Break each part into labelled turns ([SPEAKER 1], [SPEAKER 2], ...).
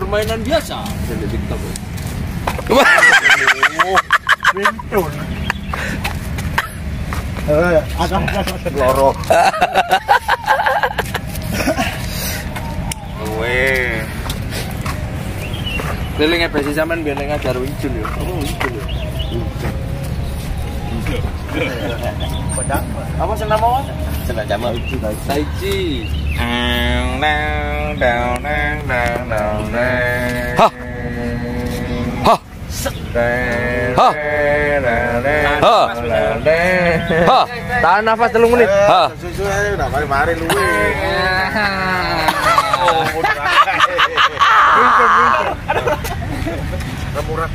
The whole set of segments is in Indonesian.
[SPEAKER 1] permainan biasa di TikTok.
[SPEAKER 2] Bintun. Ada
[SPEAKER 3] loro.
[SPEAKER 1] Weh. Lelengnya besi sampean biar ngajar wijul ya. Apa wijul ya? Apa sih nama? Senang jamak Taichi. Tahan nafas 3 menit.
[SPEAKER 3] Susu ae udah mari luwe. Murah.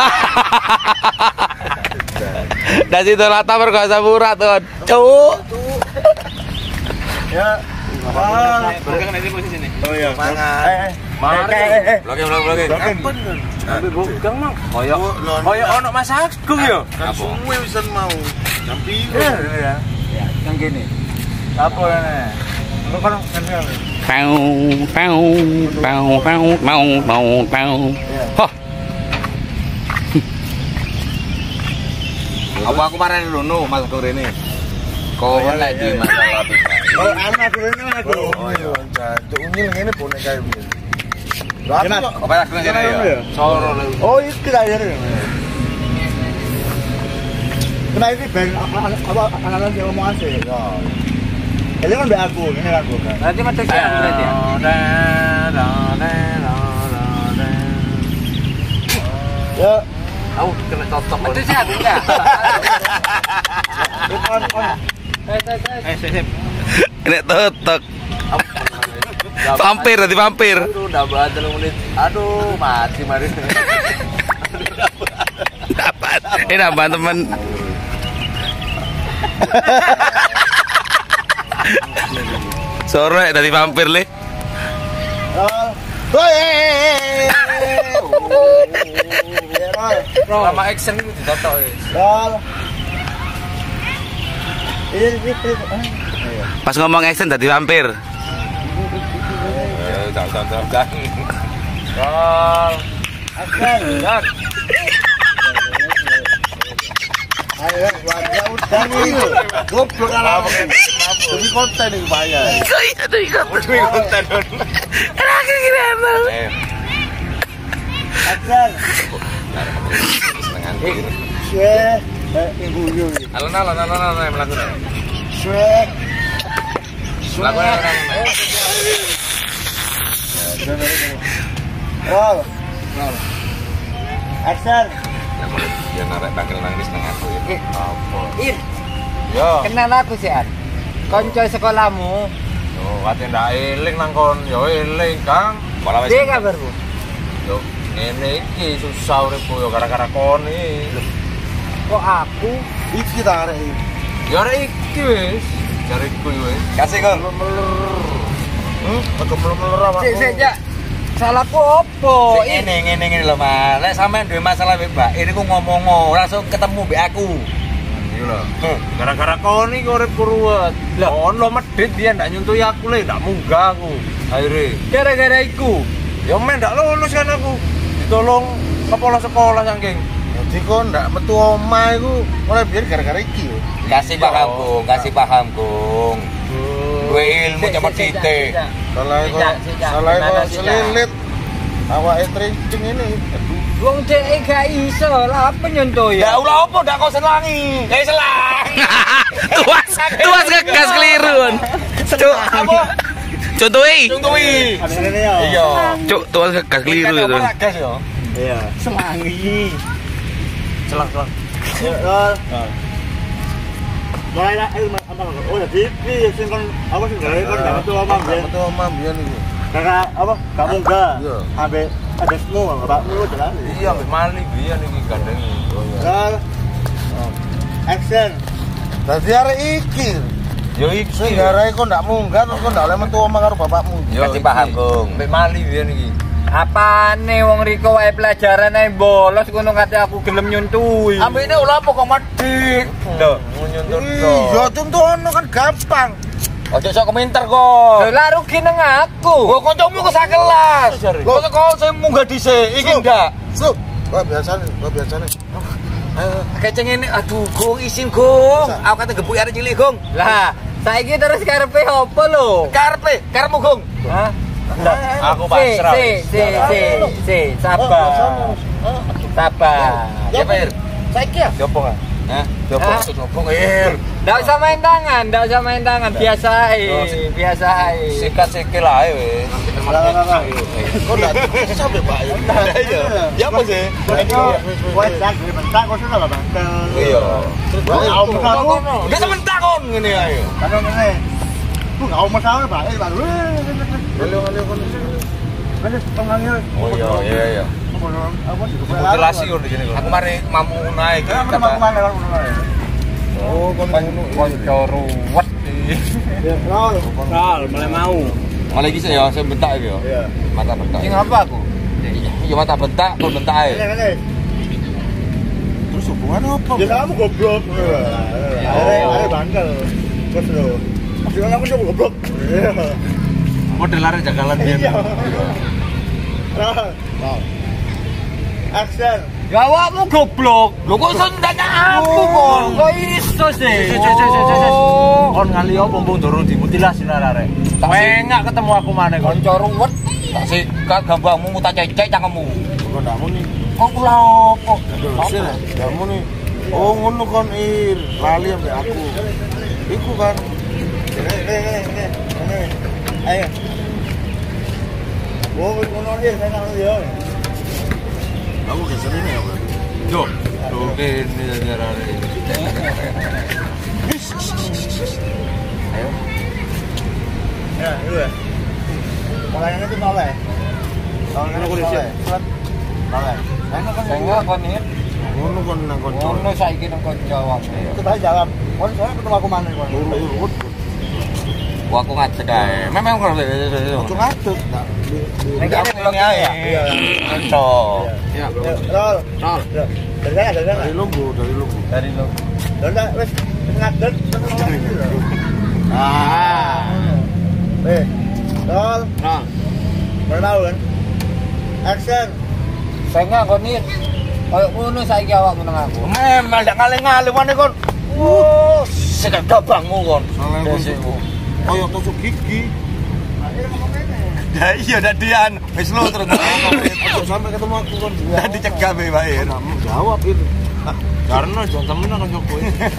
[SPEAKER 4] Dari situ rata berkuasa murah tuh, cuk.
[SPEAKER 3] Ya.
[SPEAKER 1] Bergerak nanti posisi nih.
[SPEAKER 3] Oh iya,
[SPEAKER 1] Mari. Bloke. Ambil bukan mang. Koyo ono Mas Agung ya.
[SPEAKER 3] Suwe wisan mau. Jam 3.
[SPEAKER 1] Ya, yang gini. Apa ini? Lu kan
[SPEAKER 4] Hah.
[SPEAKER 1] Apa aku marahin dulu Mas Agung ini? Kau lek di masalah
[SPEAKER 3] Oh, anak ini aku. Oh iya, jancuk unyil ngene boneka iki. Lah aku
[SPEAKER 1] apa Agung jane ya? Soro lho.
[SPEAKER 2] Oh, itu aja nih. Kena ini band apa anak-anak yang ngomong asli. Ini kan be aku, ini aku kan.
[SPEAKER 1] Nanti mati sih berarti ya.
[SPEAKER 2] Ya,
[SPEAKER 1] Aku kena cocok. Mati sih aku enggak. Sip.
[SPEAKER 4] Nek totok. Vampir nanti vampir.
[SPEAKER 1] Aduh, udah banget 3 menit. Aduh, mati mari.
[SPEAKER 4] Dapat. Ini dapat teman. Sore dari vampir le.
[SPEAKER 1] Lama action itu ditotok.
[SPEAKER 4] Pas ngomong action dari vampir.
[SPEAKER 1] Jangan. Gol. Dan
[SPEAKER 3] ayo warga udah nih. Goblok ala demi konten iki bayar.
[SPEAKER 4] Iya tuh ikut.
[SPEAKER 1] demi konten.
[SPEAKER 4] Terakhir kira emang.
[SPEAKER 2] Akan. Shwe, ibu yuk.
[SPEAKER 1] Alon melakukan.
[SPEAKER 2] Shwe.
[SPEAKER 1] Melakukan.
[SPEAKER 2] Roll. Action.
[SPEAKER 1] Dia narik bangkel nangis nang aku ya.
[SPEAKER 5] In,
[SPEAKER 1] Yo.
[SPEAKER 5] kenal aku sih An. Konco sekolahmu.
[SPEAKER 1] Yo, kate ndak eling nang kon. Yo eling, Kang. Malah wis.
[SPEAKER 5] Piye kabarmu?
[SPEAKER 1] Yo, ngene iki susah uripku yo gara-gara kon iki.
[SPEAKER 5] Kok aku?
[SPEAKER 3] Iki ta arek iki.
[SPEAKER 1] Yo arek iki wis. Jariku wis. Kasih kon.
[SPEAKER 3] Aku meler apa?
[SPEAKER 5] Sik, Jak. Salahku opo?
[SPEAKER 1] Ngene lho, Mas. Lek sampean duwe masalah mbek Mbak, ini ku ngomong langsung ketemu mbek aku. Iya lho. Gara-gara kon iki uripku ruwet. Lah ono medhit dia ndak nyuntui aku le, ndak munggah aku. Akhire gara-gara iku. Ya men ndak lulus kan aku. Ditolong kepala sekolah saking.
[SPEAKER 3] Jadi kok ndak metu omah iku oleh biar gara-gara iki yo.
[SPEAKER 1] Kasih paham, Gung. Gue ilmu cepet sithik.
[SPEAKER 3] Salah kok selilit. Awake trincing ini.
[SPEAKER 5] Wong dhek gak iso lah apa nyontoh ya.
[SPEAKER 1] Ya ulah opo ndak kau selangi. Selang.
[SPEAKER 4] Tuas ngegas kelirun. Cuk.
[SPEAKER 1] Apa?
[SPEAKER 4] Contohi.
[SPEAKER 2] Ada ini ya.
[SPEAKER 1] Iya.
[SPEAKER 4] Cuk, tuas ngegas keliru itu.
[SPEAKER 1] Gas yo.
[SPEAKER 2] Iya. Semangi. Selang. Ya, roll. Mulai lah, oh ya TV, sing kon apa sih gawe kon gak metu omah biyen.
[SPEAKER 3] Metu omah biyen iki.
[SPEAKER 2] Karena apa? Gak munggah.
[SPEAKER 3] Iya.
[SPEAKER 2] Ambek adesmu, bapakmu jelas.
[SPEAKER 1] Iya, mbek Mali biyen iki gandengi.
[SPEAKER 2] Roll. Action.
[SPEAKER 3] Dadi arek iki.
[SPEAKER 1] Yo iki.
[SPEAKER 3] Sing garai kok ndak munggah terus kok ndak oleh metu omah karo bapakmu.
[SPEAKER 1] Kasih paham, Gung. Mbek Mali biyen iki.
[SPEAKER 5] Apane wong Riko wae pelajaran ae bolos ngono kate aku gelem nyuntui.
[SPEAKER 1] Ambekne ulah apa kok medhit. Lho, nyuntut to.
[SPEAKER 3] Iya, contohno kan gampang.
[SPEAKER 1] Ojo sok komentar kok.
[SPEAKER 5] Lah rugi nang aku.
[SPEAKER 1] Kok kancamu kok sak kelas. Kok sing munggah dhisik iki ndak.
[SPEAKER 3] Sup. Kok biasane, Ayo.
[SPEAKER 1] Keceng ngene, aduh, Gong isin, Gong. Aku kate gebuk arek cilik, Gong.
[SPEAKER 5] Lah, saiki terus karepe opo lho?
[SPEAKER 1] Karepmu, Gong.
[SPEAKER 5] Hah?
[SPEAKER 1] Aku pasrah.
[SPEAKER 5] Si, sabar. Sabar.
[SPEAKER 1] Ya, Pak.
[SPEAKER 3] Saiki ya?
[SPEAKER 1] Jopo kan? Hah? Jopo, Ir.
[SPEAKER 5] Ndak usah main tangan, biasa ae,
[SPEAKER 1] Sikat sikil ae wis.
[SPEAKER 3] Kok ndak sampai Pak.
[SPEAKER 1] Iya. Ya apa sih?
[SPEAKER 2] Wes sak bentak kok sudah lah, Bang.
[SPEAKER 1] Iya.
[SPEAKER 2] Kamu
[SPEAKER 1] Dia sementak kon ngene ae.
[SPEAKER 2] kan ngene. Ku enggak mau masalah, Pak. Pak. Kan pengangil.
[SPEAKER 1] Oh iya.
[SPEAKER 2] Apa sih?
[SPEAKER 1] Mutilasi kon di sini. Aku mari mamu naik.
[SPEAKER 2] Aku mana kan ngono.
[SPEAKER 3] Oh,
[SPEAKER 5] konco ruwet iki.
[SPEAKER 2] Ral, mulai mau.
[SPEAKER 1] Mulai iki ya, saya bentak iki ya.
[SPEAKER 2] Iya.
[SPEAKER 1] Mata bentak.
[SPEAKER 5] Sing apa aku?
[SPEAKER 1] Iya mata bentak, kon bentak ae.
[SPEAKER 2] Ngene.
[SPEAKER 3] terus hubungan apa?
[SPEAKER 2] Ya kamu goblok. Are bangkel. Terus lho. Maksudnya aku coba goblok.
[SPEAKER 1] Model arek jagalan biyen.
[SPEAKER 2] Iya. Ral. Action.
[SPEAKER 5] Ya awakmu goblok.
[SPEAKER 1] Lho kok iso ndanya aku kon?
[SPEAKER 5] Kok iso sih?
[SPEAKER 1] Kon ngali opo mumpung durung dimutilasi arek. Pengak ketemu aku maneh kon.
[SPEAKER 5] Konco ruwet.
[SPEAKER 1] Tak sikat gambangmu muta cecek cangkemmu.
[SPEAKER 3] Kok ndak muni?
[SPEAKER 1] Kok kula opo?
[SPEAKER 3] Sih, ndak muni. Oh, ngono kon Ir, lali ambek aku. Iku kan.
[SPEAKER 2] Ayo. Oh, ngono dia saya nang dia.
[SPEAKER 3] Kamu geser ini ya, Bang?
[SPEAKER 1] Yo, lho kene jarane. Ayo.
[SPEAKER 2] Ya, itu ya. Mulainya itu noleh. Kalau kan aku lihat. Noleh.
[SPEAKER 5] Saya kon iki.
[SPEAKER 3] Ngono kon nang konco.
[SPEAKER 5] Ngono saiki nang konco awakmu.
[SPEAKER 2] Itu tadi jalan. Oh, soalnya ketemu aku mana kon.
[SPEAKER 3] Urut.
[SPEAKER 1] Wah, aku ngajak ae. Memang kok.
[SPEAKER 3] Ojo ngadeg.
[SPEAKER 5] Nek kene blok
[SPEAKER 1] ya.
[SPEAKER 2] Iya.
[SPEAKER 1] Konco.
[SPEAKER 2] Ya. Rol. Dari sana.
[SPEAKER 3] Dari Lumbu.
[SPEAKER 5] dari lo.
[SPEAKER 2] Udah, wes ngadeg.
[SPEAKER 3] Ah.
[SPEAKER 2] Rol. Mulai mau kan? Action.
[SPEAKER 5] Saya nggak kon iki. Kayak ngono saiki awakmu nang aku.
[SPEAKER 1] Memang ndak ngalih-ngalih maneh kon. Sekak dabangmu kon.
[SPEAKER 3] Koyo tusuk gigi.
[SPEAKER 1] Ya iya ndak dian. Wis lu terus.
[SPEAKER 3] Ojo sampai ketemu aku kon.
[SPEAKER 1] Ndak dicegah be Pak Ir.
[SPEAKER 3] Jawab Ir. Karena jangan temen nang koncoku.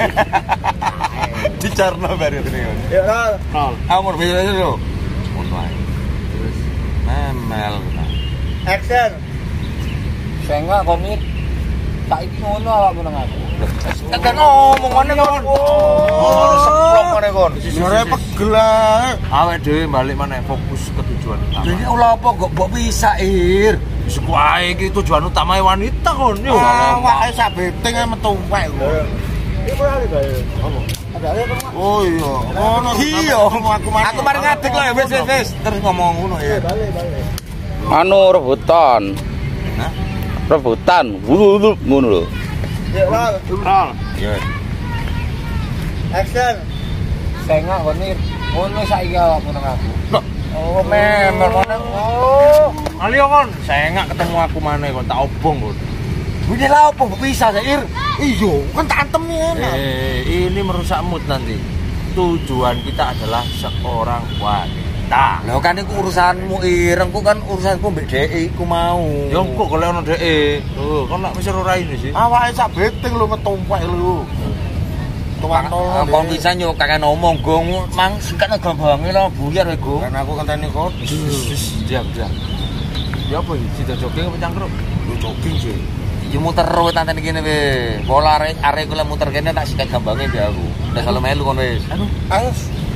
[SPEAKER 1] Dicarno baru ini kon.
[SPEAKER 2] Yuk, Rol.
[SPEAKER 1] Aku mau bisa dulu. Ngono ae. Terus memel.
[SPEAKER 2] Action.
[SPEAKER 5] Saya nggak kon iki. Saiki ngono awakmu nang aku.
[SPEAKER 1] Tekan ngomong ngene kon. Oh, seplok ngene kon.
[SPEAKER 3] Sore pegel ae.
[SPEAKER 1] Awake dhewe balik maneh fokus ke tujuan utama. Dene ora apa kok mbok bisa Ir. Wis kuwi iki tujuan utama wanita kon yo.
[SPEAKER 3] Awake sak beteng ae metu wae kok.
[SPEAKER 2] Ini boleh bae. Apa? Ada aja kan?
[SPEAKER 3] Oh iya. Ngono
[SPEAKER 1] Iya. Aku mari ngadeg lho wis. Terus ngomong ngono ya.
[SPEAKER 2] Balik.
[SPEAKER 4] Anu rebutan.
[SPEAKER 1] Hah?
[SPEAKER 4] Rebutan. Wulup ngono lho.
[SPEAKER 2] Yuk, Rol.
[SPEAKER 1] Ya.
[SPEAKER 2] Action.
[SPEAKER 5] Saya nggak kon iki. Ngono saiki awakmu nang aku.
[SPEAKER 1] Oh, memel mana? Oh, alio kon. Saya enggak ketemu aku mana kon tak obong kon. Ini lah apa bisa Ir?
[SPEAKER 3] Iya, kan tantem ya.
[SPEAKER 1] Ini merusak mood nanti. Tujuan kita adalah seorang wanita. Lah kan iku urusanmu Ir, engko kan urusanku mbek dhek iku mau. Ya engko golek ono dhek. Lho, kon lak wis ora ini sih.
[SPEAKER 3] Awake sak beteng lho metu wae lho. Tuan tolong.
[SPEAKER 1] Kon bisa yo kakek ngomong gong mang singkat gambange lho buyar kowe
[SPEAKER 3] Kan aku kenteni kok.
[SPEAKER 1] Diam. Ya apa iki? Sida jogging apa cangkruk?
[SPEAKER 3] Lu jogging sih.
[SPEAKER 1] Ya muter terus tanten kene wis. Pola arek kula muter kene tak sikat gambange mbek aku. Udah selalu melu kon wis.
[SPEAKER 3] Ayo.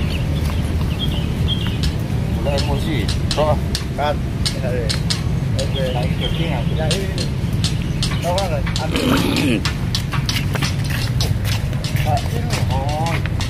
[SPEAKER 1] Udah emosi. Tok.
[SPEAKER 2] Cut. Oke.
[SPEAKER 5] Saiki jogging aku.
[SPEAKER 2] Ya ini. Tahu kan? Ambil.
[SPEAKER 1] Oh.